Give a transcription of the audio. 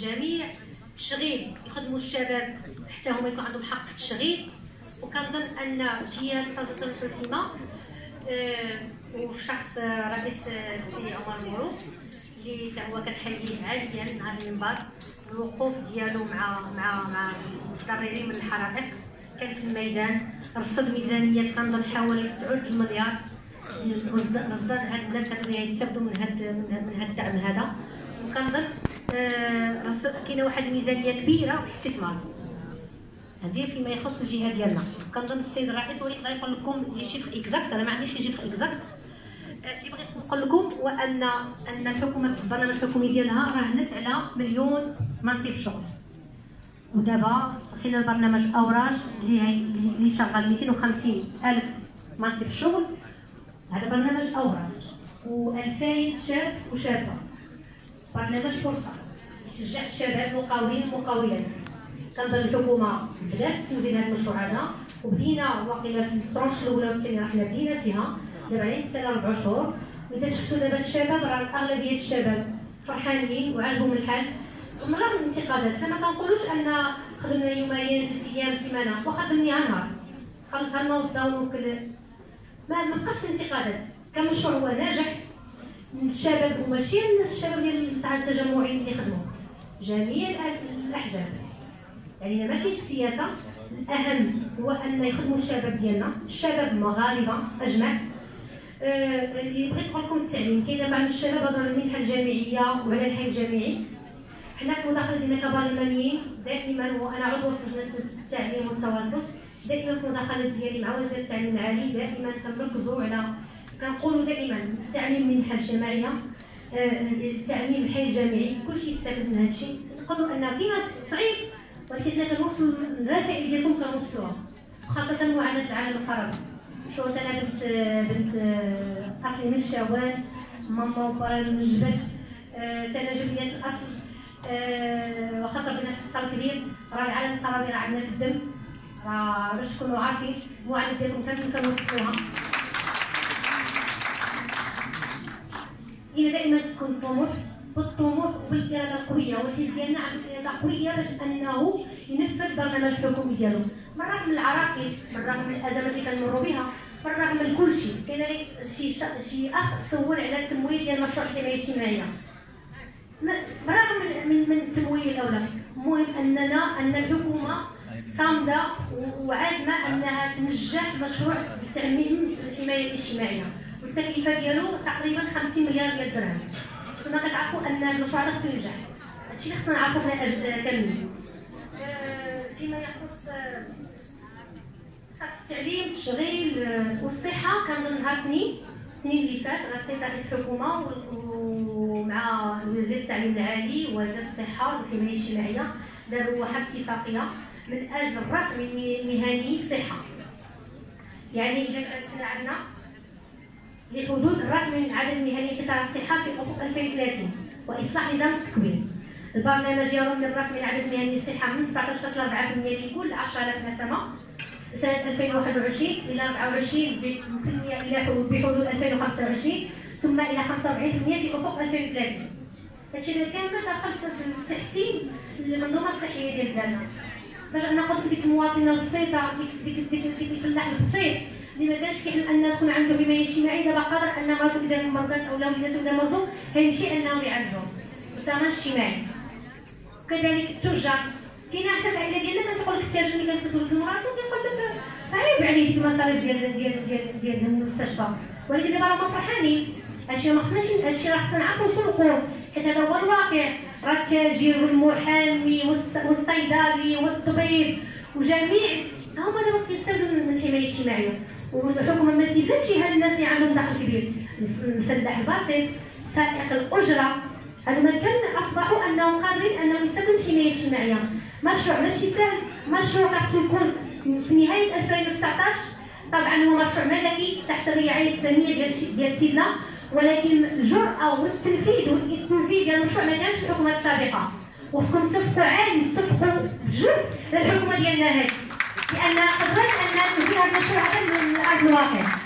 جميع التشغيل يخدموا الشباب حتى هما يكون عندهم حق في التشغيل. وكنظن ان جهه تنظيم السلسله وشخص رئيس السي عمر مبروك اللي تا هو كنحييه عاليا من هذا المنبر، الوقوف ديالو مع المتضررين من الحرائق كان في الميدان، رصد ميزانيه كنظن حوالي 9 مليار رصد هاد الناس اللي غيستافدوا من هاد الدعم هذا. وكنظن كاينه واحد الميزانيه كبيره والاستثمار هذه فيما يخص الجهه ديالنا. كنظن السيد الرئيس هو اللي يقدر يقول لكم لي شيفر اكزاكت، انا ما عنديش لي شيفر اكزاكت. اللي بغيت نقول لكم هو ان الحكومه في البرنامج الحكومي ديالها راهنت على 1,000,000 منصب شغل، ودابا صحينا البرنامج اوراج اللي شغال 250,000 منصب شغل. هذا برنامج اوراج و2000 شاب وشابه، برنامج فرصه يشجع الشباب المقاولين والمقاولات. كنظن الحكومه بدات تنزل هذا المشروع هذا، وبدينا واقيلا في الترونش الاولى والثانيه راحنا بدينا فيها دابا على سنه 4 شهور. واذا شفتوا دابا الشباب راه اغلبيه الشباب فرحانين وعاجبهم الحال من رغم الانتقادات. فما كنقولوش ان خدمنا يومين 3 ايام سيمانه، واخا خدمنيها نهار خلصها لنا وداو ما بقاش الانتقادات. كمشروع هو ناجح من الشباب وماشي من الشباب ديال تاع التجمعين اللي خدموا، جميع الاحزاب. يعني ما كاينش سياسه، الاهم هو ان يخدموا الشباب ديالنا، الشباب المغاربه اجمع. اللي بغيت نقول لكم التعليم، كاين بعض الشباب هضروا على المنحه الجامعيه وعلى الحي الجامعي. حنا كمداخله ديالنا كبرلمانيين دائما، وانا عضو في لجنه التعليم والتواصل، دائما في المداخلات ديالي مع وزاره التعليم العالي دائما كنركزوا على كنقولوا دائما التعليم من المنحه الجامعيه، التعليم الحي الجامعي، كلشي يستافد من هذا الشيء. نقولوا ان كاين صعيب ولكن كنوصلوا الرسائل ديالكم كنوصلوها، خاصه معاناه العالم الخرابي. شو انا بنت اصلي من الشوال، ماما وبارا من الجبل، انا جبليات الاصل، وخاطر بنا في اتصال كبير. راه العالم الخرابي راه عندنا في الدم، راه باش تكونوا عارفين المعاناه ديالكم كاملين كنوصلوها. هي دائما تكون طموح بالطموح وبالاراده القويه، والحزب ديالنا عنده اراده قويه باش انه ينفذ البرنامج الحكومي ديالو، بالرغم من العراقيل، بالرغم من الازمات اللي كنمروا بها، بالرغم من كل شيء. كاين شي اخ سول على التمويل ديال مشروع الحمايه الاجتماعيه، بالرغم من التمويل الاولى. المهم ان الحكومه صامده وعازمه انها تنجح مشروع تامين الحمايه الاجتماعيه، والتكلفه ديالو تقريبا 50 مليار ديال الدرهم. كما كتعرفوا ان المشروع هذا خصو ينجح، هادشي اللي خصنا نعرفوا حنا كاملين. فيما يخص التعليم التشغيل والصحه، كنظن نهار الاثنين اللي فات راه السيد رئيس الحكومه ومع وزير التعليم العالي ووزير الصحه والحمايه الاجتماعيه داروا واحد الاتفاقيه من اجل الرقم المهني الصحه. يعني اذا كانت عندنا لحدود الرقم من عدد المهنيين قطاع الصحه في افق 2030 واصلاح نظام التكوين. البرنامج يرمي الرقم من عدد مهنيين الصحه من 17.4% لكل 10,000 نسمه سنه 2021 الى 24% الى بحدود 2025، ثم الى 45% في افق 2030. هادشي اللي كامل دخل في التحسين المنظومه الصحيه ديال بلادنا. باش انا قلت ديك المواطنه البسيطه، ديك الفلاح البسيط اللي ما كانش كيحلم ان تكون عنده حمايه اجتماعيه، دابا قادر ان مرته اذا مرضت او ولادته اذا مرضوا غيمشي انهم يعالجوهم بالضمان الاجتماعي. كذلك التجار، كاينه حتى العائله ديالنا كتقول لك التاجر اللي كتزوج مراتو كيقول لك صعيب عليه ديك المصاريف ديال المستشفى، ولكن دابا راهم فرحانين. هادشي ما خصناش، هادشي راه خصنا نعرفوا نسوقوه، حيت هذا هو الواقع. راه التاجر والمحامي والصيدلي والطبيب وجميع هما دابا كيستافدوا من الحمايه الاجتماعيه، والحكومه ما تزيدش هاد الناس اللي عندهم دخل كبير، الفلاح البسيط، سائق الاجره، هادو كامل اصبحوا انهم قادرين انهم يستافدوا من الحمايه الاجتماعيه. مشروع ماشي سهل، مشروع خاصو يكون في نهايه 2019. طبعا هو مشروع ملكي تحت الرعايه الاسلاميه ديال سيدنا، ولكن الجرأه والتنفيذ والتنفيذ ديال المشروع ما كانش في الحكومات السابقه، وخصكم تتفقوا عالي تتفقوا بجد للحكومه ديالنا هذه، لان قدرت ان تنفيذ هذا المشروع هذا من ارض الواقع.